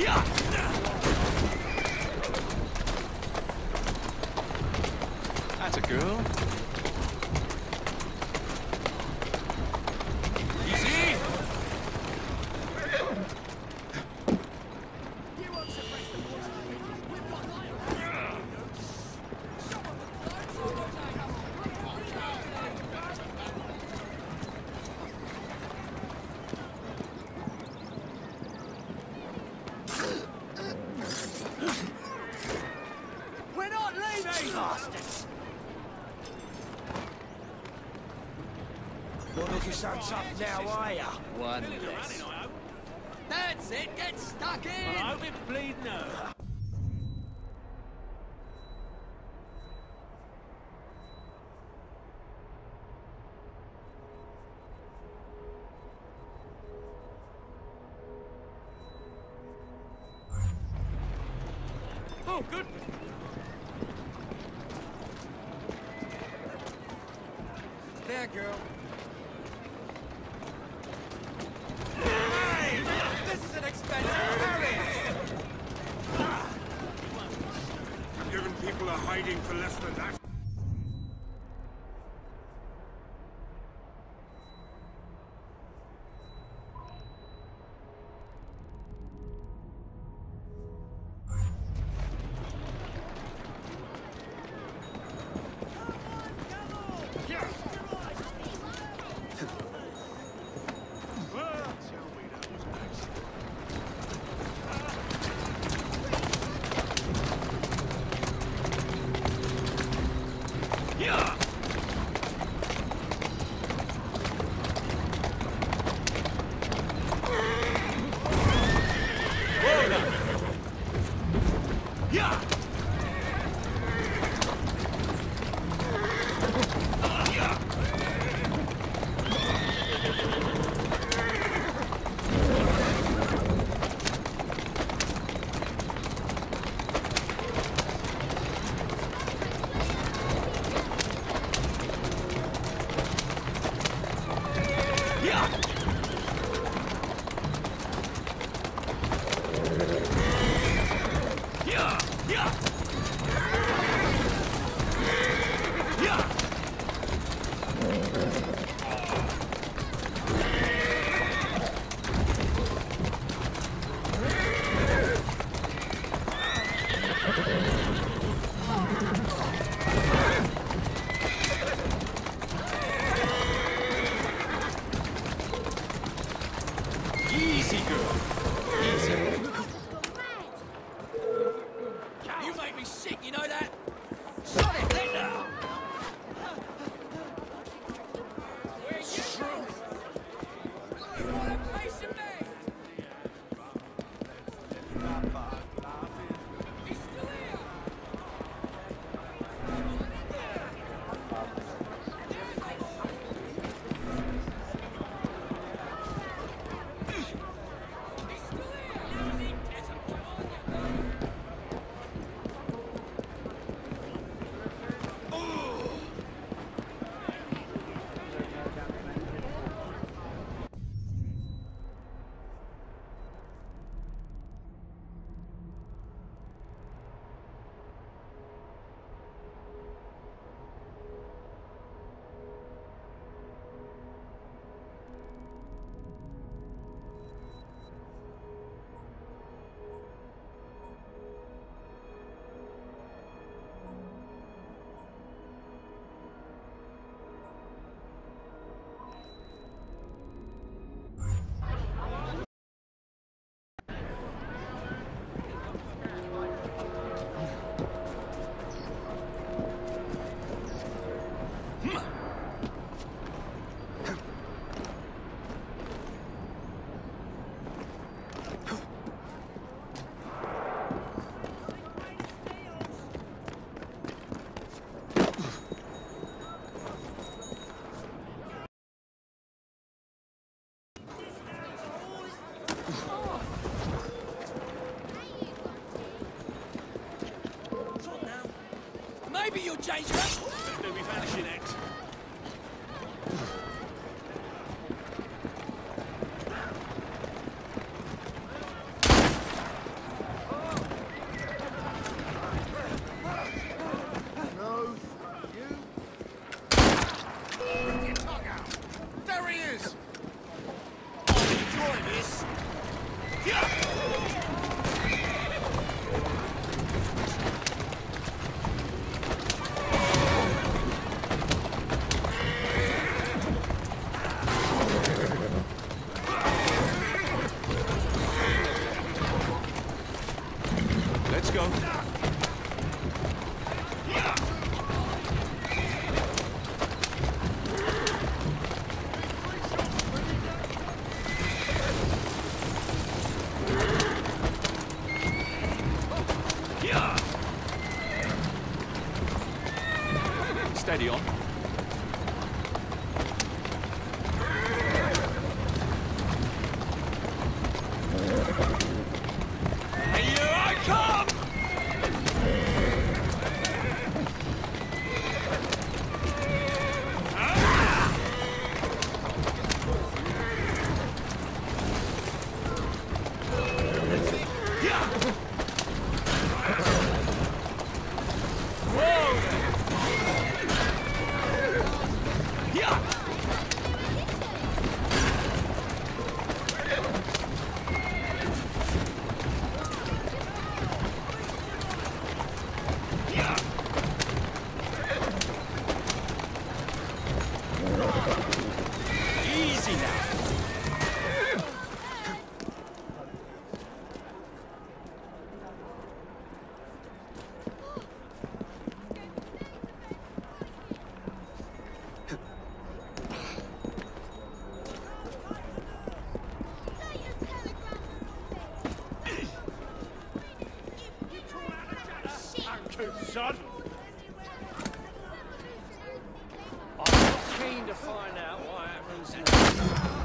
That's a girl. Easy. We're not leaving! Bastards! You're looking so tough now, are ya? One less. That's it! Get stuck in! I hope it bleed no. Oh, goodness! There, girl. This is an expensive carriage! Given people are hiding for less than that. Easy, girl. Easy. You make me sick, you know that? Shut it, Linda! Where's your You want a place in me? He's still here! Maybe you'll change your... Don't be vanishing it. steady on. Here I come! Easy now. Son! I'm not keen to find out what happens next.